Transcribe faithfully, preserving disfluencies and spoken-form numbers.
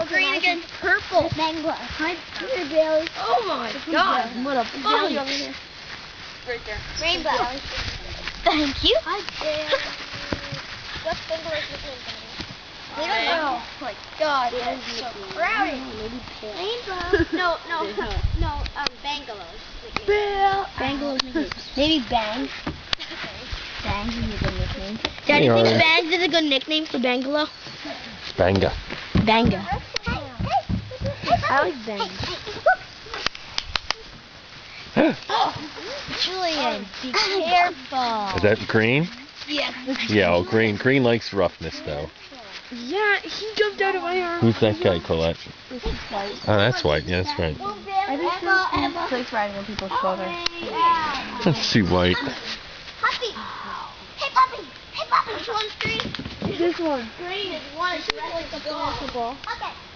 green against purple. Mango. Hi, here, Bailey. Oh my God! What a fight! Right there. Rainbow. Thank you. Hi, Bailey. What's Bangalore's nickname gonna be? We don't know. Oh my God, it's so crowded. Rainbow. no, no, no. Um, Bangalore's nickname. Bill. Bangalore's nickname. Maybe Bang. Bangs is a good nickname. Daddy Hey, thinks Ari. Bangs is a good nickname for Bangalow. Spanga. Banga. I like Bangs. Julian, be careful. Is that green? Yes. Yeah, oh, green. Green likes roughness, though. Yeah, he jumped out of my arm. Who's that guy, Colette? This is white. Oh, that's white. Yeah, that's right. I just think place riding on people's shoulders. Let's see white. Puppy! Hey, puppy! Hey, puppy! Which one's green? This one. Green is one. It's like a basketball. Okay.